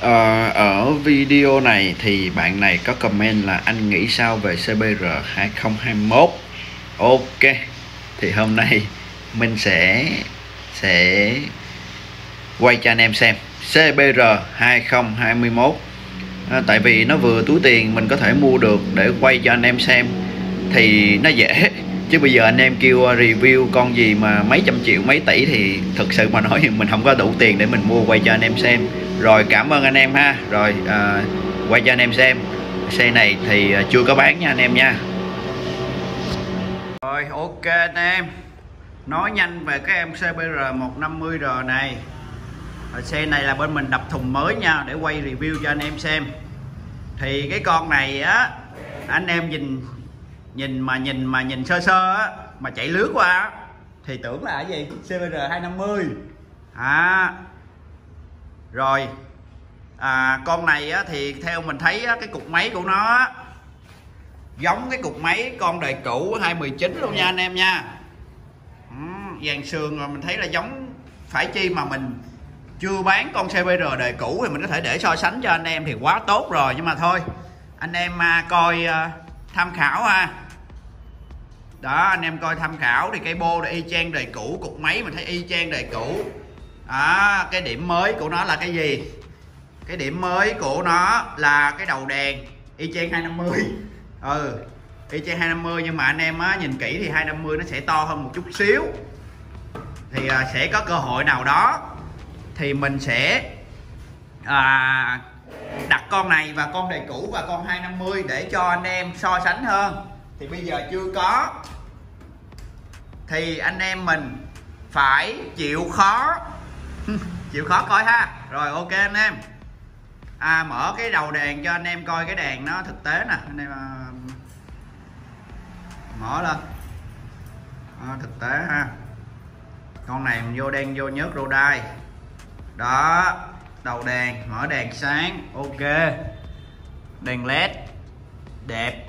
Ở video này thì bạn này có comment là anh nghĩ sao về CBR 2021. Ok, thì hôm nay mình sẽ quay cho anh em xem CBR 2021. Tại vì nó vừa túi tiền mình có thể mua được để quay cho anh em xem thì nó dễ, chứ bây giờ anh em kêu review con gì mà mấy trăm triệu mấy tỷ thì thực sự mà nói mình không có đủ tiền để mình mua quay cho anh em xem. Rồi cảm ơn anh em ha. Rồi quay cho anh em xem. Xe này thì chưa có bán nha anh em nha. Rồi ok anh em, nói nhanh về cái em CBR 150R này. Xe này là bên mình đập thùng mới nha, để quay review cho anh em xem. Thì cái con này á, anh em nhìn sơ sơ á, mà chạy lướt qua thì tưởng là cái gì CBR 250 rồi. Con này á, thì theo mình thấy á, cái cục máy của nó á, giống cái cục máy con đời cũ 219 luôn nha anh em nha. Dàn sườn rồi mình thấy là giống. Phải chi mà mình chưa bán con CBR đời cũ thì mình có thể để so sánh cho anh em thì quá tốt rồi. Nhưng mà thôi anh em coi tham khảo ha. Đó, anh em coi tham khảo thì cây bô là y chang đời cũ, cục máy mình thấy y chang đời cũ. Cái điểm mới của nó là cái gì? Cái điểm mới của nó là cái đầu đèn y chang 250. Y chang 250, nhưng mà anh em nhìn kỹ thì 250 nó sẽ to hơn một chút xíu. Thì sẽ có cơ hội nào đó thì mình sẽ đặt con này và con đời cũ và con 250 để cho anh em so sánh hơn. Thì bây giờ chưa có thì anh em mình phải chịu khó chịu khó coi ha. Rồi ok anh em, mở cái đầu đèn cho anh em coi cái đèn nó thực tế nè anh em. Mở lên thực tế ha. Con này mình vô đen vô nhớt rô đai đó. Đầu đèn, mở đèn sáng, ok. Đèn led đẹp,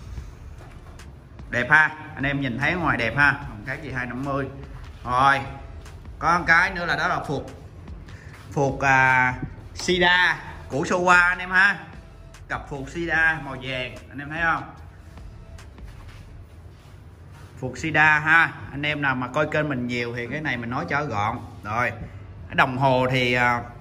đẹp ha. Anh em nhìn thấy ngoài đẹp ha, không khác gì 250. Rồi có một cái nữa là đó là phuộc Sida của Showa anh em ha. Cặp phuộc Sida màu vàng anh em thấy không? Phuộc Sida ha. Anh em nào mà coi kênh mình nhiều thì cái này mình nói cho gọn. Rồi cái đồng hồ thì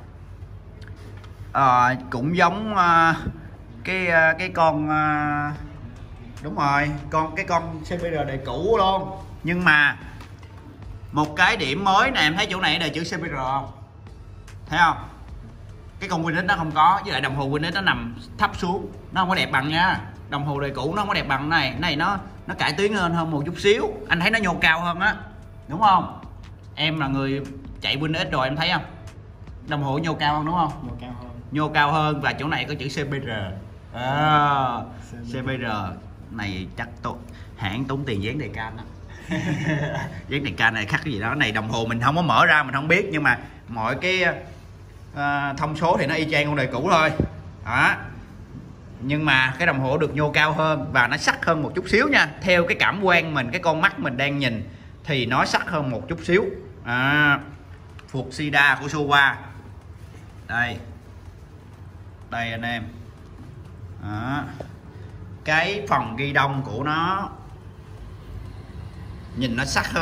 cũng giống cái con đúng rồi, cái con CBR đời cũ luôn. Nhưng mà một cái điểm mới nè, em thấy chỗ này đề chữ CBR không? Thấy không? Cái con Winx nó không có, với lại đồng hồ Winx nó nằm thấp xuống, nó không có đẹp bằng nha. Đồng hồ đời cũ nó không có đẹp bằng này. Cái này nó cải tiến hơn một chút xíu. Anh thấy nó nhô cao hơn á, đúng không? Em là người chạy Winx rồi em thấy không? Đồng hồ nhô cao hơn đúng không? Nhô cao hơn và chỗ này có chữ CBR. CBR này chắc hãng tốn tiền dán đề can đó. Dán đề can này khắc cái gì đó. Này đồng hồ mình không có mở ra mình không biết, nhưng mà mọi cái thông số thì nó y chang con đời cũ thôi đó. Nhưng mà cái đồng hồ được nhô cao hơn và nó sắc hơn một chút xíu nha. Theo cái cảm quan mình, cái con mắt mình đang nhìn thì nó sắc hơn một chút xíu. Phuộc Sida của Showa đây anh em đó. Cái phần ghi đông của nó nhìn nó sắc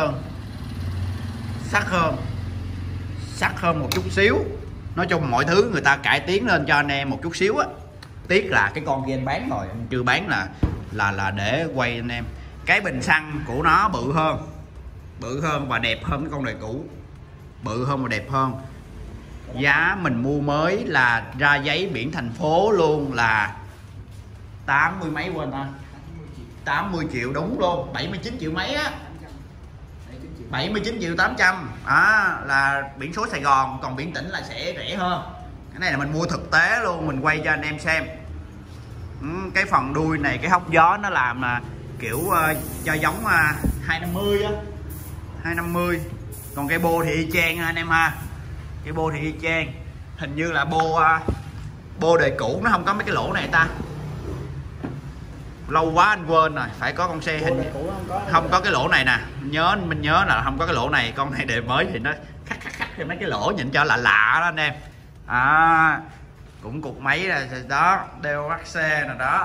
hơn một chút xíu. Nói chung mọi thứ người ta cải tiến lên cho anh em một chút xíu á. Tiếc là cái con kia anh bán rồi, anh chưa bán là để quay anh em. Cái bình xăng của nó bự hơn và đẹp hơn cái con đời cũ, bự hơn và đẹp hơn. Giá mình mua mới là ra giấy biển thành phố luôn là 80 mấy quên ta, 80 triệu đúng luôn, 79 triệu mấy á, 79 triệu 800 là biển số Sài Gòn, còn biển tỉnh là sẽ rẻ hơn. Cái này là mình mua thực tế luôn, mình quay cho anh em xem. Cái phần đuôi này, cái hốc gió nó làm kiểu cho giống 250 á, 250. Còn cái bô thì y chang anh em ha. Cái bô thì y chang. Hình như là bô đời cũ nó không có mấy cái lỗ này ta. Lâu quá anh quên rồi, phải có con xe hình không có cái lỗ này nè. Mình nhớ là không có cái lỗ này. Con này đời mới thì nó khắc thêm mấy cái lỗ nhìn cho là lạ đó anh em. cũng cục máy là đó, DOHC nè đó,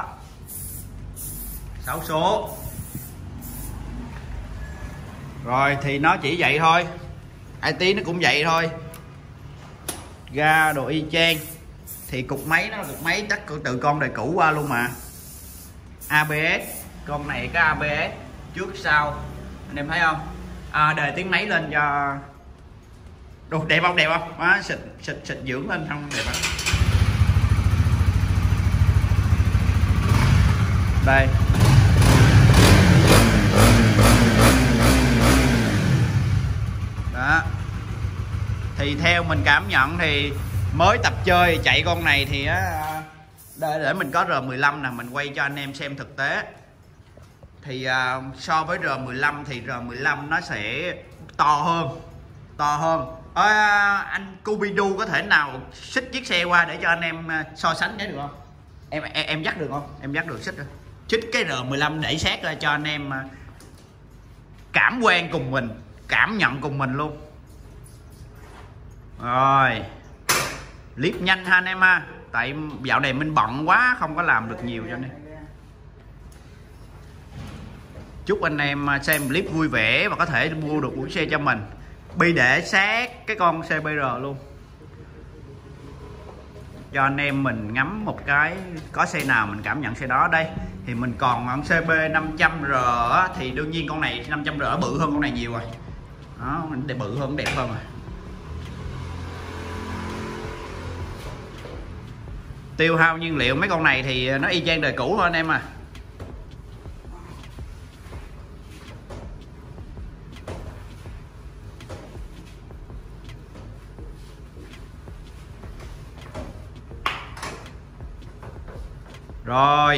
6 số. Rồi thì nó chỉ vậy thôi, IT nó cũng vậy thôi, ga đồ y chang. Thì cục máy nó là cục máy chắc từ con đời cũ qua luôn mà. ABS, con này có ABS trước sau, anh em thấy không? Đề tiếng máy lên cho đồ đẹp không, đẹp không? Xịt dưỡng lên không, đẹp không? Đây đó, thì theo mình cảm nhận thì mới tập chơi chạy con này thì để mình có R15 nè, mình quay cho anh em xem thực tế. Thì so với R15 thì R15 nó sẽ to hơn. Anh Cubidu có thể nào xích chiếc xe qua để cho anh em so sánh cái được không? Em dắt được không? Em dắt được, xích cái R15 để xét ra cho anh em cảm quan cùng mình, cảm nhận cùng mình luôn. Rồi clip nhanh ha anh em ha, tại dạo này mình bận quá không có làm được nhiều cho nên. Chúc anh em xem clip vui vẻ và có thể mua được cuốn xe cho mình. Bi để sát cái con CBR luôn, cho anh em mình ngắm một cái, có xe nào mình cảm nhận xe đó. Đây thì mình còn con CB 500R thì đương nhiên con này 500R bự hơn con này nhiều rồi đó, để bự hơn, đẹp hơn rồi. Tiêu hao nhiên liệu mấy con này thì nó y chang đời cũ thôi anh em à. Rồi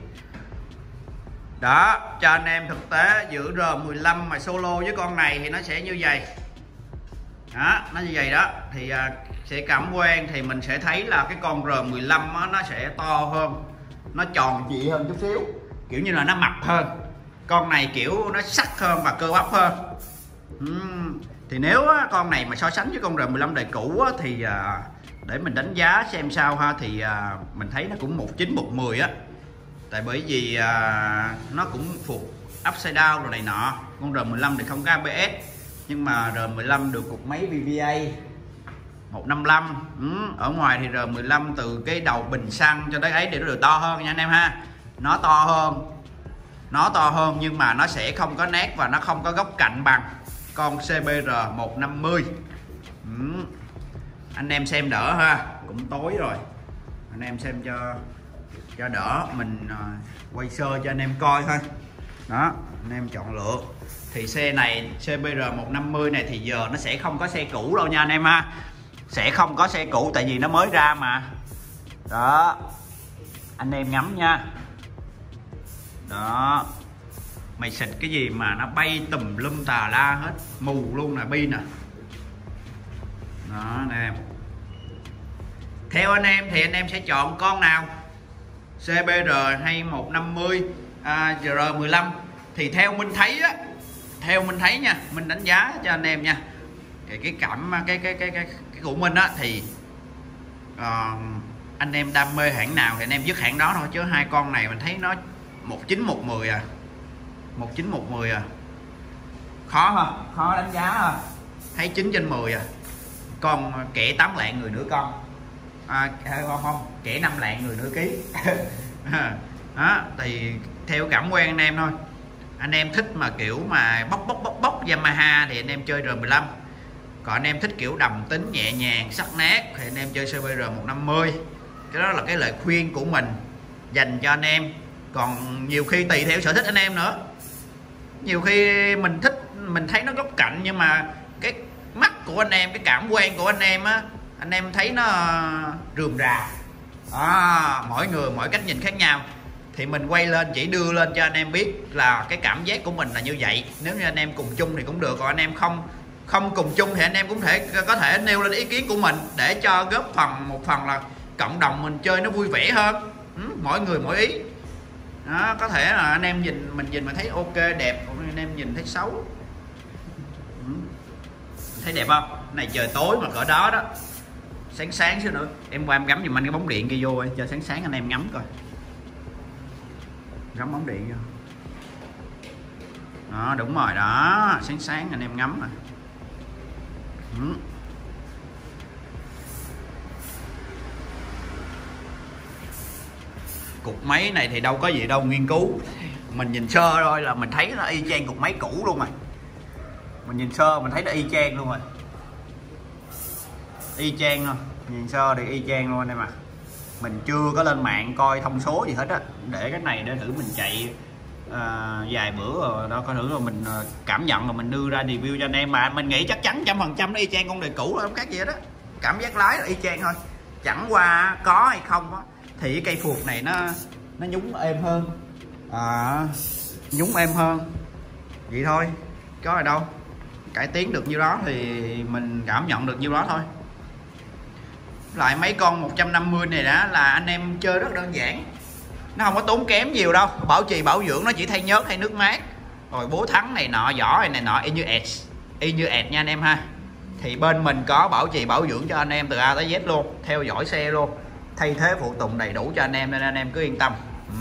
đó, cho anh em thực tế giữa R15 mà solo với con này thì nó sẽ như vậy đó, nó như vậy đó. Thì sẽ cảm quan thì mình sẽ thấy là cái con R15 á, nó sẽ to hơn, nó tròn trịa hơn chút xíu, kiểu như là nó mập hơn. Con này kiểu nó sắc hơn và cơ bắp hơn. Thì nếu con này mà so sánh với con R15 đời cũ á, thì để mình đánh giá xem sao ha, thì mình thấy nó cũng 19 110 á. Tại bởi vì nó cũng phục upside down rồi này nọ. Con R15 thì không có ABS, nhưng mà R15 được cục máy VVA 155. Ở ngoài thì R15 từ cái đầu bình xăng cho tới ấy thì nó được to hơn nha anh em ha. Nó to hơn nhưng mà nó sẽ không có nét và nó không có góc cạnh bằng con CBR 150. Anh em xem đỡ ha, cũng tối rồi, anh em xem cho đỡ, mình quay sơ cho anh em coi thôi đó, anh em chọn lựa. Thì xe này CBR 150 này thì giờ nó sẽ không có xe cũ đâu nha anh em ha, sẽ không có xe cũ tại vì nó mới ra mà đó, anh em ngắm nha. Đó, mày xịt cái gì mà nó bay tùm lum tà la hết, mù luôn nè, bi nè đó anh em. Theo anh em thì anh em sẽ chọn con nào, CBR hay 150 R15? Thì theo mình thấy á, nha, mình đánh giá cho anh em nha, cái của mình á thì anh em đam mê hãng nào thì anh em dứt hãng đó thôi, chứ hai con này mình thấy nó 19 110 à, 19 110 à, khó đánh giá ha, thấy 9 trên 10 à. Con kẻ 8 lạng người nửa con, không kẻ 5 lạng người nửa ký đó. Thì theo cảm quan anh em thôi, anh em thích mà kiểu mà bóc Yamaha thì anh em chơi R15, còn anh em thích kiểu đầm tính nhẹ nhàng sắc nét thì anh em chơi CBR 150. Cái đó là cái lời khuyên của mình dành cho anh em, còn nhiều khi tùy theo sở thích anh em nữa. Nhiều khi mình thích, mình thấy nó góc cạnh nhưng mà cái mắt của anh em, cái cảm quan của anh em á, anh em thấy nó rườm rà. Mỗi người mỗi cách nhìn khác nhau, thì mình quay lên chỉ đưa lên cho anh em biết là cái cảm giác của mình là như vậy. Nếu như anh em cùng chung thì cũng được, còn anh em không cùng chung thì anh em cũng có thể nêu lên ý kiến của mình để cho góp một phần là cộng đồng mình chơi nó vui vẻ hơn. Mỗi người mỗi ý đó, có thể là anh em nhìn mà thấy ok đẹp, còn anh em nhìn thấy xấu. Thấy đẹp không? Này trời tối mà cỡ đó đó, sáng sáng xíu nữa em qua em gắm giùm anh cái bóng điện kia vô cho sáng sáng anh em ngắm coi, gắm bóng điện vô đó, đúng rồi đó, sáng sáng anh em ngắm rồi. Cục máy này thì đâu có gì đâu nghiên cứu, mình nhìn sơ thôi là mình thấy nó y chang cục máy cũ luôn rồi, mình nhìn sơ mình thấy nó y chang luôn rồi, y chang luôn, nhìn sơ thì y chang luôn anh em ạ. Mình chưa có lên mạng coi thông số gì hết á, để cái này để thử mình chạy vài bữa rồi đó, coi thử rồi mình cảm nhận rồi mình đưa ra review cho anh em. Mà mình nghĩ chắc chắn 100% nó y chang con đời cũ, không khác gì hết đó, cảm giác lái là y chang thôi, chẳng qua có hay không á thì cái cây phuộc này nó nhúng êm hơn, nhúng êm hơn vậy thôi, có gì đâu, cải tiến được nhiêu đó thì mình cảm nhận được nhiêu đó thôi. Lại mấy con 150 này đã là anh em chơi rất đơn giản, nó không có tốn kém nhiều đâu, bảo trì bảo dưỡng nó chỉ thay nhớt hay nước mát rồi bố thắng này nọ, vỏ này nọ, y như ẹt nha anh em ha. Thì bên mình có bảo trì bảo dưỡng cho anh em từ A tới Z luôn, theo dõi xe luôn, thay thế phụ tùng đầy đủ cho anh em, nên anh em cứ yên tâm.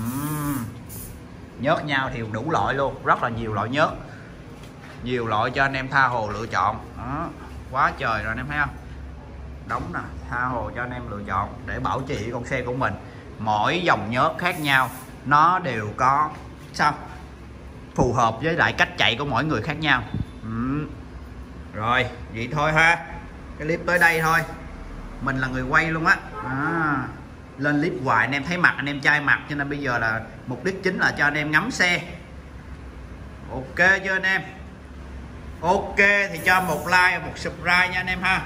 Nhớt nhau thì đủ loại luôn, rất là nhiều loại nhớt, nhiều loại cho anh em tha hồ lựa chọn đó, quá trời rồi anh em thấy không, đóng nè, tha hồ cho anh em lựa chọn để bảo trì con xe của mình. Mỗi dòng nhớt khác nhau nó đều có sao phù hợp với lại cách chạy của mỗi người khác nhau. Rồi vậy thôi ha, cái clip tới đây thôi, mình là người quay luôn á, lên clip hoài anh em thấy mặt anh em chai mặt, cho nên bây giờ là mục đích chính là cho anh em ngắm xe. Ok chưa anh em? Ok thì cho một like một subscribe nha anh em ha.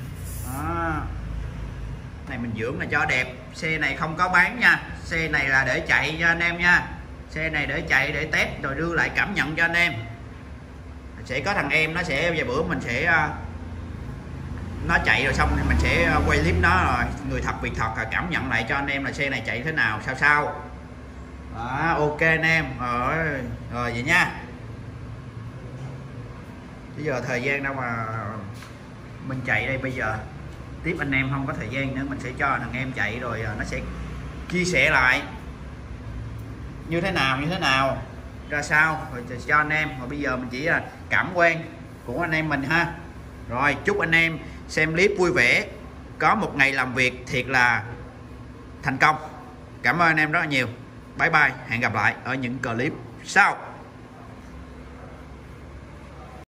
Này mình dưỡng là cho đẹp, xe này không có bán nha, xe này là để chạy cho anh em nha, xe này để chạy để test rồi đưa lại cảm nhận cho anh em. Sẽ có thằng em nó sẽ vài bữa mình sẽ nó chạy rồi xong thì mình sẽ quay clip nó rồi người thật việc thật cảm nhận lại cho anh em là xe này chạy thế nào sao đó, ok anh em rồi vậy nha. Bây giờ thời gian đâu mà mình chạy đây, bây giờ tiếp anh em không có thời gian nữa, mình sẽ cho thằng em chạy rồi nó sẽ chia sẻ lại như thế nào ra sao rồi cho anh em. Rồi bây giờ mình chỉ là cảm quan của anh em mình ha. Rồi chúc anh em xem clip vui vẻ, có một ngày làm việc thiệt là thành công. Cảm ơn anh em rất là nhiều, bye bye, hẹn gặp lại ở những clip sau.